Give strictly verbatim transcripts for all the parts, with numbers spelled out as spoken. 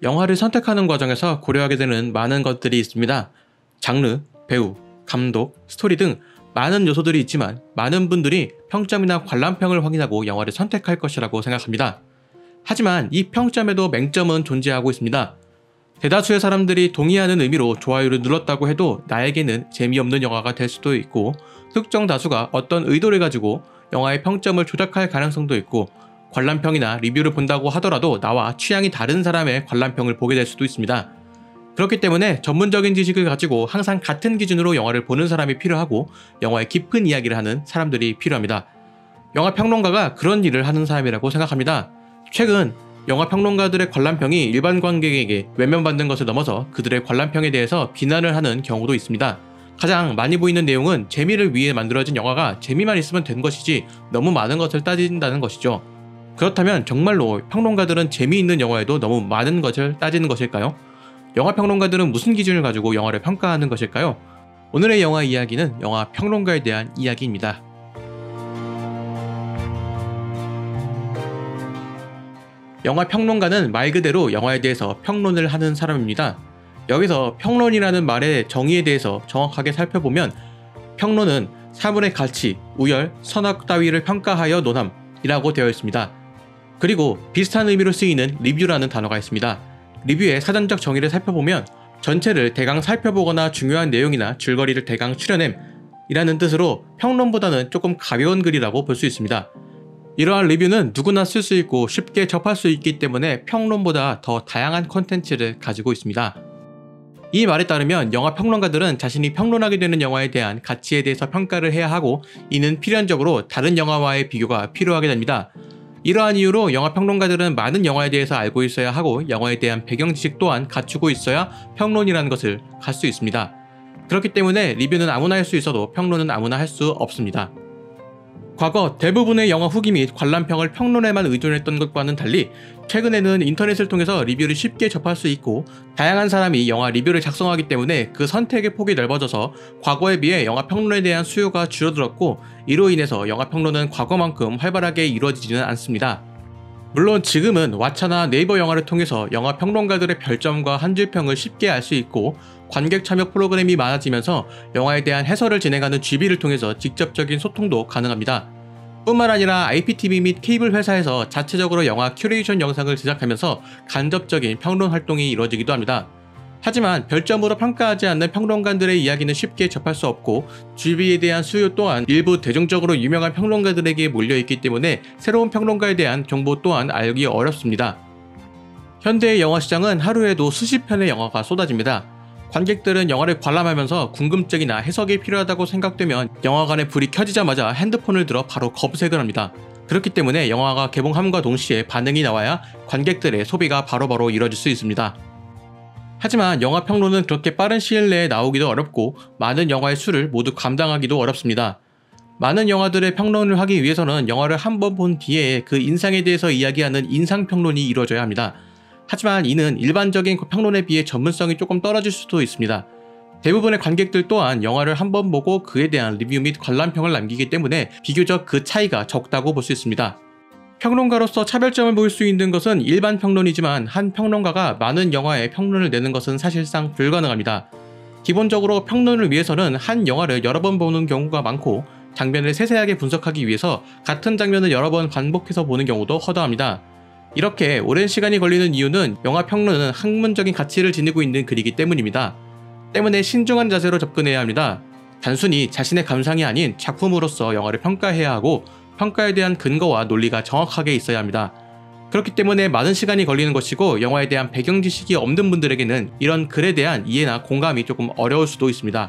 영화를 선택하는 과정에서 고려하게 되는 많은 것들이 있습니다. 장르, 배우, 감독, 스토리 등 많은 요소들이 있지만 많은 분들이 평점이나 관람평을 확인하고 영화를 선택할 것이라고 생각합니다. 하지만 이 평점에도 맹점은 존재하고 있습니다. 대다수의 사람들이 동의하는 의미로 좋아요를 눌렀다고 해도 나에게는 재미없는 영화가 될 수도 있고, 특정 다수가 어떤 의도를 가지고 영화의 평점을 조작할 가능성도 있고, 관람평이나 리뷰를 본다고 하더라도 나와 취향이 다른 사람의 관람평을 보게 될 수도 있습니다. 그렇기 때문에 전문적인 지식을 가지고 항상 같은 기준으로 영화를 보는 사람이 필요하고, 영화의 깊은 이야기를 하는 사람들이 필요합니다. 영화평론가가 그런 일을 하는 사람이라고 생각합니다. 최근 영화평론가들의 관람평이 일반 관객에게 외면받는 것을 넘어서 그들의 관람평에 대해서 비난을 하는 경우도 있습니다. 가장 많이 보이는 내용은 재미를 위해 만들어진 영화가 재미만 있으면 된 것이지 너무 많은 것을 따진다는 것이죠. 그렇다면 정말로 평론가들은 재미있는 영화에도 너무 많은 것을 따지는 것일까요? 영화평론가들은 무슨 기준을 가지고 영화를 평가하는 것일까요? 오늘의 영화 이야기는 영화평론가에 대한 이야기입니다. 영화평론가는 말 그대로 영화에 대해서 평론을 하는 사람입니다. 여기서 평론이라는 말의 정의에 대해서 정확하게 살펴보면, 평론은 사물의 가치, 우열, 선악 따위를 평가하여 논함이라고 되어 있습니다. 그리고 비슷한 의미로 쓰이는 리뷰라는 단어가 있습니다. 리뷰의 사전적 정의를 살펴보면 전체를 대강 살펴보거나 중요한 내용이나 줄거리를 대강 추려냄 이라는 뜻으로 평론보다는 조금 가벼운 글이라고 볼 수 있습니다. 이러한 리뷰는 누구나 쓸 수 있고 쉽게 접할 수 있기 때문에 평론보다 더 다양한 콘텐츠를 가지고 있습니다. 이 말에 따르면 영화평론가들은 자신이 평론하게 되는 영화에 대한 가치에 대해서 평가를 해야 하고, 이는 필연적으로 다른 영화와의 비교가 필요하게 됩니다. 이러한 이유로 영화평론가들은 많은 영화에 대해서 알고 있어야 하고, 영화에 대한 배경지식 또한 갖추고 있어야 평론이라는 것을 할 수 있습니다. 그렇기 때문에 리뷰는 아무나 할 수 있어도 평론은 아무나 할 수 없습니다. 과거 대부분의 영화 후기 및 관람평을 평론에만 의존했던 것과는 달리, 최근에는 인터넷을 통해서 리뷰를 쉽게 접할 수 있고, 다양한 사람이 영화 리뷰를 작성하기 때문에 그 선택의 폭이 넓어져서 과거에 비해 영화평론에 대한 수요가 줄어들었고, 이로 인해서 영화평론은 과거만큼 활발하게 이루어지지는 않습니다. 물론 지금은 왓챠나 네이버 영화를 통해서 영화평론가들의 별점과 한 줄평을 쉽게 알 수 있고, 관객 참여 프로그램이 많아지면서 영화에 대한 해설을 진행하는 지비를 통해서 직접적인 소통도 가능합니다. 뿐만 아니라 아이피티비 및 케이블 회사에서 자체적으로 영화 큐레이션 영상을 제작하면서 간접적인 평론 활동이 이루어지기도 합니다. 하지만 별점으로 평가하지 않는 평론가들의 이야기는 쉽게 접할 수 없고, 지비에 대한 수요 또한 일부 대중적으로 유명한 평론가들에게 몰려있기 때문에 새로운 평론가에 대한 정보 또한 알기 어렵습니다. 현대의 영화 시장은 하루에도 수십 편의 영화가 쏟아집니다. 관객들은 영화를 관람하면서 궁금증이나 해석이 필요하다고 생각되면 영화관에 불이 켜지자마자 핸드폰을 들어 바로 검색을 합니다. 그렇기 때문에 영화가 개봉함과 동시에 반응이 나와야 관객들의 소비가 바로바로 이뤄질 수 있습니다. 하지만 영화평론은 그렇게 빠른 시일 내에 나오기도 어렵고, 많은 영화의 수를 모두 감당하기도 어렵습니다. 많은 영화들의 평론을 하기 위해서는 영화를 한 번 본 뒤에 그 인상에 대해서 이야기하는 인상평론이 이루어져야 합니다. 하지만 이는 일반적인 평론에 비해 전문성이 조금 떨어질 수도 있습니다. 대부분의 관객들 또한 영화를 한 번 보고 그에 대한 리뷰 및 관람평을 남기기 때문에 비교적 그 차이가 적다고 볼 수 있습니다. 평론가로서 차별점을 보일 수 있는 것은 일반 평론이지만, 한 평론가가 많은 영화에 평론을 내는 것은 사실상 불가능합니다. 기본적으로 평론을 위해서는 한 영화를 여러 번 보는 경우가 많고, 장면을 세세하게 분석하기 위해서 같은 장면을 여러 번 반복해서 보는 경우도 허다합니다. 이렇게 오랜 시간이 걸리는 이유는 영화평론은 학문적인 가치를 지니고 있는 글이기 때문입니다. 때문에 신중한 자세로 접근해야 합니다. 단순히 자신의 감상이 아닌 작품으로서 영화를 평가해야 하고, 평가에 대한 근거와 논리가 정확하게 있어야 합니다. 그렇기 때문에 많은 시간이 걸리는 것이고, 영화에 대한 배경 지식이 없는 분들에게는 이런 글에 대한 이해나 공감이 조금 어려울 수도 있습니다.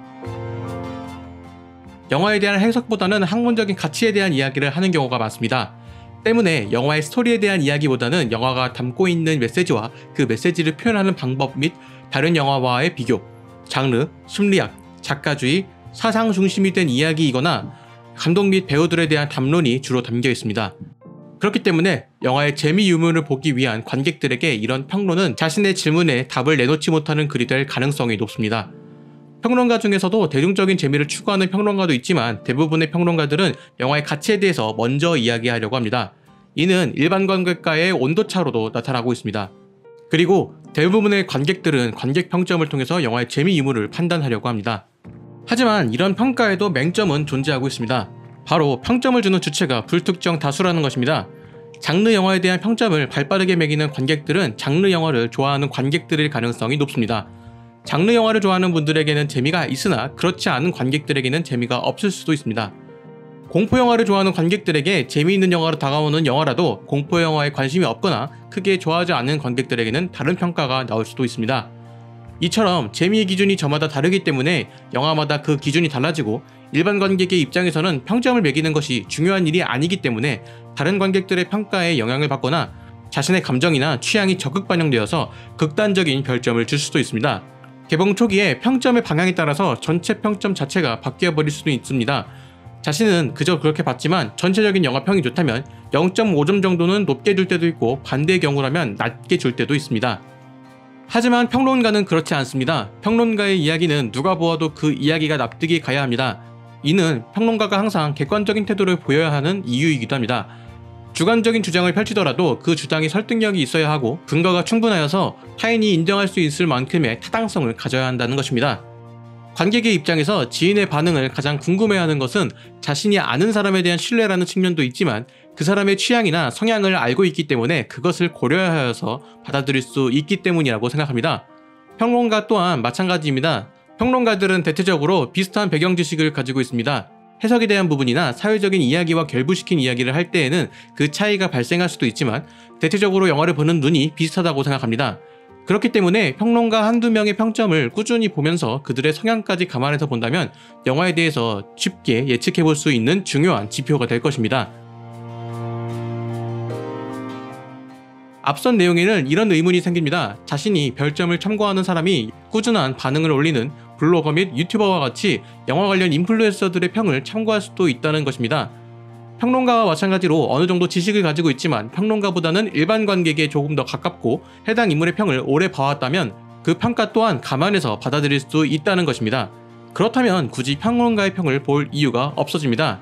영화에 대한 해석보다는 학문적인 가치에 대한 이야기를 하는 경우가 많습니다. 때문에 영화의 스토리에 대한 이야기보다는 영화가 담고 있는 메시지와 그 메시지를 표현하는 방법 및 다른 영화와의 비교, 장르, 심리학, 작가주의, 사상 중심이 된 이야기이거나 감독 및 배우들에 대한 담론이 주로 담겨 있습니다. 그렇기 때문에 영화의 재미 유무를 보기 위한 관객들에게 이런 평론은 자신의 질문에 답을 내놓지 못하는 글이 될 가능성이 높습니다. 평론가 중에서도 대중적인 재미를 추구하는 평론가도 있지만, 대부분의 평론가들은 영화의 가치에 대해서 먼저 이야기하려고 합니다. 이는 일반 관객과의 온도차로도 나타나고 있습니다. 그리고 대부분의 관객들은 관객 평점을 통해서 영화의 재미 유무를 판단하려고 합니다. 하지만 이런 평가에도 맹점은 존재하고 있습니다. 바로 평점을 주는 주체가 불특정 다수라는 것입니다. 장르 영화에 대한 평점을 발빠르게 매기는 관객들은 장르 영화를 좋아하는 관객들일 가능성이 높습니다. 장르 영화를 좋아하는 분들에게는 재미가 있으나 그렇지 않은 관객들에게는 재미가 없을 수도 있습니다. 공포 영화를 좋아하는 관객들에게 재미있는 영화로 다가오는 영화라도 공포 영화에 관심이 없거나 크게 좋아하지 않는 관객들에게는 다른 평가가 나올 수도 있습니다. 이처럼 재미의 기준이 저마다 다르기 때문에 영화마다 그 기준이 달라지고 일반 관객의 입장에서는 평점을 매기는 것이 중요한 일이 아니기 때문에 다른 관객들의 평가에 영향을 받거나 자신의 감정이나 취향이 적극 반영되어서 극단적인 별점을 줄 수도 있습니다. 개봉 초기에 평점의 방향에 따라서 전체 평점 자체가 바뀌어 버릴 수도 있습니다. 자신은 그저 그렇게 봤지만 전체적인 영화평이 좋다면 영 점 오 점 정도는 높게 줄 때도 있고 반대의 경우라면 낮게 줄 때도 있습니다. 하지만 평론가는 그렇지 않습니다. 평론가의 이야기는 누가 보아도 그 이야기가 납득이 가야 합니다. 이는 평론가가 항상 객관적인 태도를 보여야 하는 이유이기도 합니다. 주관적인 주장을 펼치더라도 그 주장이 설득력이 있어야 하고 근거가 충분하여서 타인이 인정할 수 있을 만큼의 타당성을 가져야 한다는 것입니다. 관객의 입장에서 지인의 반응을 가장 궁금해하는 것은 자신이 아는 사람에 대한 신뢰라는 측면도 있지만 그 사람의 취향이나 성향을 알고 있기 때문에 그것을 고려하여서 받아들일 수 있기 때문이라고 생각합니다. 평론가 또한 마찬가지입니다. 평론가들은 대체적으로 비슷한 배경 지식을 가지고 있습니다. 해석에 대한 부분이나 사회적인 이야기와 결부시킨 이야기를 할 때에는 그 차이가 발생할 수도 있지만 대체적으로 영화를 보는 눈이 비슷하다고 생각합니다. 그렇기 때문에 평론가 한두 명의 평점을 꾸준히 보면서 그들의 성향까지 감안해서 본다면 영화에 대해서 쉽게 예측해 볼 수 있는 중요한 지표가 될 것입니다. 앞선 내용에는 이런 의문이 생깁니다. 자신이 별점을 참고하는 사람이 꾸준한 반응을 올리는 블로거 및 유튜버와 같이 영화 관련 인플루언서들의 평을 참고할 수도 있다는 것입니다. 평론가와 마찬가지로 어느 정도 지식을 가지고 있지만 평론가보다는 일반 관객에 조금 더 가깝고 해당 인물의 평을 오래 봐왔다면 그 평가 또한 감안해서 받아들일 수 있다는 것입니다. 그렇다면 굳이 평론가의 평을 볼 이유가 없어집니다.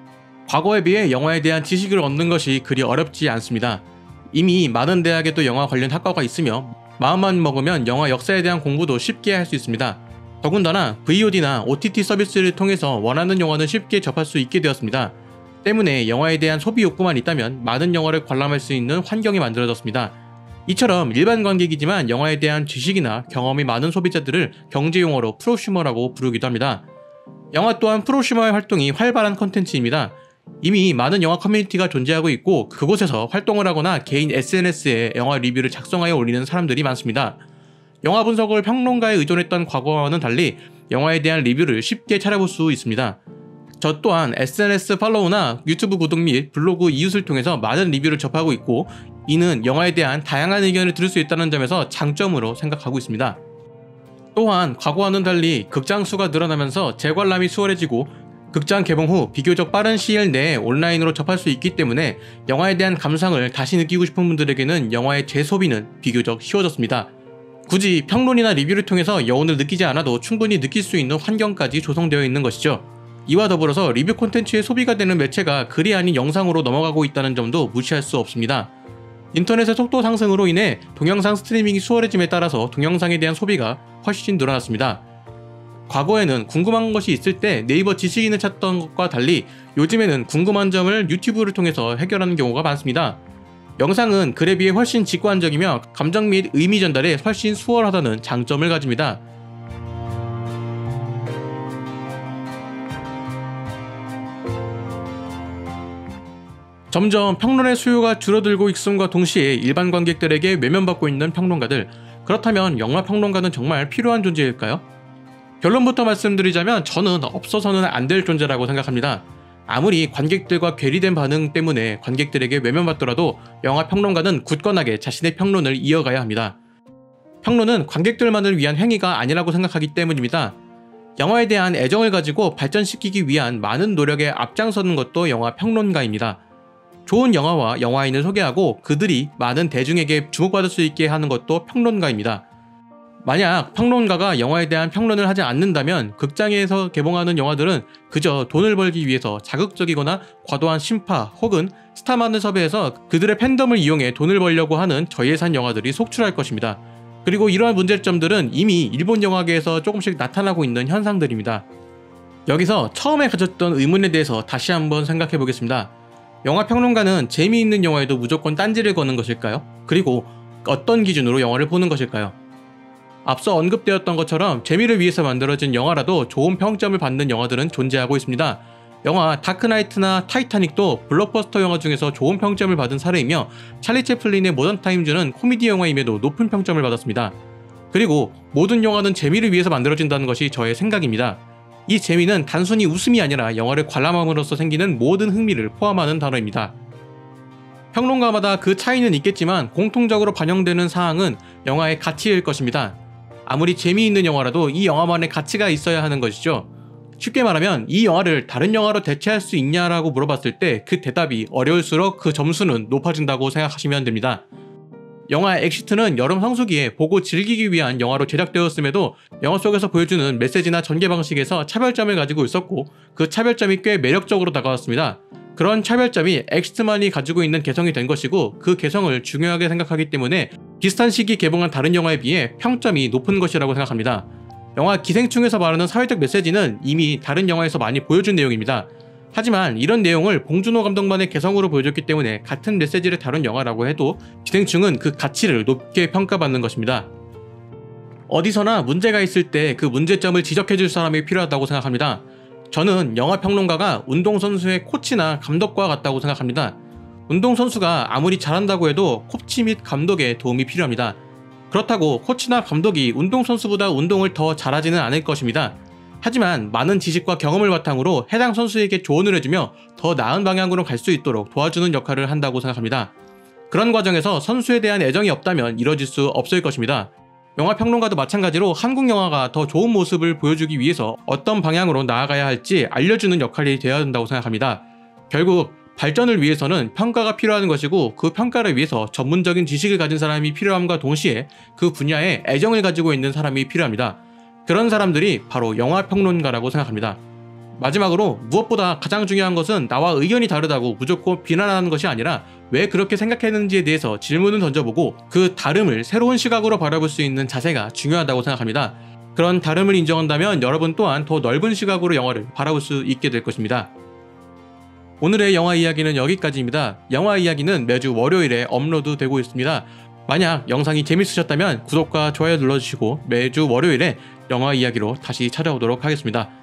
과거에 비해 영화에 대한 지식을 얻는 것이 그리 어렵지 않습니다. 이미 많은 대학에도 영화 관련 학과가 있으며 마음만 먹으면 영화 역사에 대한 공부도 쉽게 할 수 있습니다. 더군다나 브이오디나 오티티 서비스를 통해서 원하는 영화는 쉽게 접할 수 있게 되었습니다. 때문에 영화에 대한 소비 욕구만 있다면 많은 영화를 관람할 수 있는 환경이 만들어졌습니다. 이처럼 일반 관객이지만 영화에 대한 지식이나 경험이 많은 소비자들을 경제용어로 프로슈머라고 부르기도 합니다. 영화 또한 프로슈머의 활동이 활발한 컨텐츠입니다. 이미 많은 영화 커뮤니티가 존재하고 있고 그곳에서 활동을 하거나 개인 에스엔에스에 영화 리뷰를 작성하여 올리는 사람들이 많습니다. 영화 분석을 평론가에 의존했던 과거와는 달리 영화에 대한 리뷰를 쉽게 찾아볼 수 있습니다. 저 또한 에스엔에스 팔로우나 유튜브 구독 및 블로그 이웃을 통해서 많은 리뷰를 접하고 있고 이는 영화에 대한 다양한 의견을 들을 수 있다는 점에서 장점으로 생각하고 있습니다. 또한 과거와는 달리 극장 수가 늘어나면서 재관람이 수월해지고 극장 개봉 후 비교적 빠른 시일 내에 온라인으로 접할 수 있기 때문에 영화에 대한 감상을 다시 느끼고 싶은 분들에게는 영화의 재소비는 비교적 쉬워졌습니다. 굳이 평론이나 리뷰를 통해서 여운을 느끼지 않아도 충분히 느낄 수 있는 환경까지 조성되어 있는 것이죠. 이와 더불어서 리뷰 콘텐츠의 소비가 되는 매체가 글이 아닌 영상으로 넘어가고 있다는 점도 무시할 수 없습니다. 인터넷의 속도 상승으로 인해 동영상 스트리밍이 수월해짐에 따라서 동영상에 대한 소비가 훨씬 늘어났습니다. 과거에는 궁금한 것이 있을 때 네이버 지식인을 찾던 것과 달리 요즘에는 궁금한 점을 유튜브를 통해서 해결하는 경우가 많습니다. 영상은 글에 비해 훨씬 직관적이며 감정 및 의미 전달에 훨씬 수월하다는 장점을 가집니다. 점점 평론의 수요가 줄어들고 있음과 동시에 일반 관객들에게 외면받고 있는 평론가들, 그렇다면 영화 평론가는 정말 필요한 존재일까요? 결론부터 말씀드리자면 저는 없어서는 안 될 존재라고 생각합니다. 아무리 관객들과 괴리된 반응 때문에 관객들에게 외면받더라도 영화 평론가는 굳건하게 자신의 평론을 이어가야 합니다. 평론은 관객들만을 위한 행위가 아니라고 생각하기 때문입니다. 영화에 대한 애정을 가지고 발전시키기 위한 많은 노력에 앞장서는 것도 영화 평론가입니다. 좋은 영화와 영화인을 소개하고 그들이 많은 대중에게 주목받을 수 있게 하는 것도 평론가입니다. 만약 평론가가 영화에 대한 평론을 하지 않는다면 극장에서 개봉하는 영화들은 그저 돈을 벌기 위해서 자극적이거나 과도한 심파 혹은 스타만을 섭외해서 그들의 팬덤을 이용해 돈을 벌려고 하는 저예산 영화들이 속출할 것입니다. 그리고 이러한 문제점들은 이미 일본 영화계에서 조금씩 나타나고 있는 현상들입니다. 여기서 처음에 가졌던 의문에 대해서 다시 한번 생각해 보겠습니다. 영화 평론가는 재미있는 영화에도 무조건 딴지를 거는 것일까요? 그리고 어떤 기준으로 영화를 보는 것일까요? 앞서 언급되었던 것처럼 재미를 위해서 만들어진 영화라도 좋은 평점을 받는 영화들은 존재하고 있습니다. 영화 다크나이트나 타이타닉도 블록버스터 영화 중에서 좋은 평점을 받은 사례이며 찰리 채플린의 모던 타임즈는 코미디 영화임에도 높은 평점을 받았습니다. 그리고 모든 영화는 재미를 위해서 만들어진다는 것이 저의 생각입니다. 이 재미는 단순히 웃음이 아니라 영화를 관람함으로써 생기는 모든 흥미를 포함하는 단어입니다. 평론가마다 그 차이는 있겠지만 공통적으로 반영되는 사항은 영화의 가치일 것입니다. 아무리 재미있는 영화라도 이 영화만의 가치가 있어야 하는 것이죠. 쉽게 말하면 이 영화를 다른 영화로 대체할 수 있냐라고 물어봤을 때 그 대답이 어려울수록 그 점수는 높아진다고 생각하시면 됩니다. 영화 엑시트는 여름 성수기에 보고 즐기기 위한 영화로 제작되었음에도 영화 속에서 보여주는 메시지나 전개 방식에서 차별점을 가지고 있었고 그 차별점이 꽤 매력적으로 다가왔습니다. 그런 차별점이 엑시트만이 가지고 있는 개성이 된 것이고 그 개성을 중요하게 생각하기 때문에 비슷한 시기 개봉한 다른 영화에 비해 평점이 높은 것이라고 생각합니다. 영화 기생충에서 말하는 사회적 메시지는 이미 다른 영화에서 많이 보여준 내용입니다. 하지만 이런 내용을 봉준호 감독만의 개성으로 보여줬기 때문에 같은 메시지를 다룬 영화라고 해도 기생충은 그 가치를 높게 평가받는 것입니다. 어디서나 문제가 있을 때 그 문제점을 지적해줄 사람이 필요하다고 생각합니다. 저는 영화 평론가가 운동선수의 코치나 감독과 같다고 생각합니다. 운동선수가 아무리 잘한다고 해도 코치 및 감독의 도움이 필요합니다. 그렇다고 코치나 감독이 운동선수보다 운동을 더 잘하지는 않을 것입니다. 하지만 많은 지식과 경험을 바탕으로 해당 선수에게 조언을 해주며 더 나은 방향으로 갈 수 있도록 도와주는 역할을 한다고 생각합니다. 그런 과정에서 선수에 대한 애정이 없다면 이뤄질 수 없을 것입니다. 영화 평론가도 마찬가지로 한국 영화가 더 좋은 모습을 보여주기 위해서 어떤 방향으로 나아가야 할지 알려주는 역할이 되어야 한다고 생각합니다. 결국 발전을 위해서는 평가가 필요한 것이고 그 평가를 위해서 전문적인 지식을 가진 사람이 필요함과 동시에 그 분야에 애정을 가지고 있는 사람이 필요합니다. 그런 사람들이 바로 영화 평론가라고 생각합니다. 마지막으로 무엇보다 가장 중요한 것은 나와 의견이 다르다고 무조건 비난하는 것이 아니라 왜 그렇게 생각했는지에 대해서 질문을 던져보고 그 다름을 새로운 시각으로 바라볼 수 있는 자세가 중요하다고 생각합니다. 그런 다름을 인정한다면 여러분 또한 더 넓은 시각으로 영화를 바라볼 수 있게 될 것입니다. 오늘의 영화 이야기는 여기까지입니다. 영화 이야기는 매주 월요일에 업로드되고 있습니다. 만약 영상이 재밌으셨다면 구독과 좋아요 눌러주시고 매주 월요일에 영화 이야기로 다시 찾아오도록 하겠습니다.